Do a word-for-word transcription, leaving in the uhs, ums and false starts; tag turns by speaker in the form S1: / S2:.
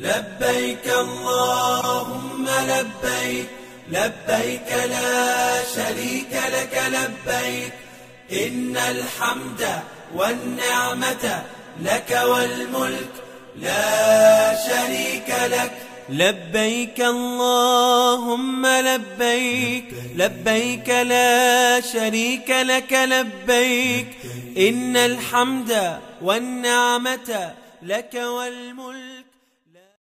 S1: لبيك اللهم لبيك، لبيك لا شريك لك لبيك، إن الحمد والنعمة لك والملك لا شريك لك.
S2: لبيك اللهم لبيك، لبيك لا شريك لك لبيك، إن الحمد والنعمة لك والملك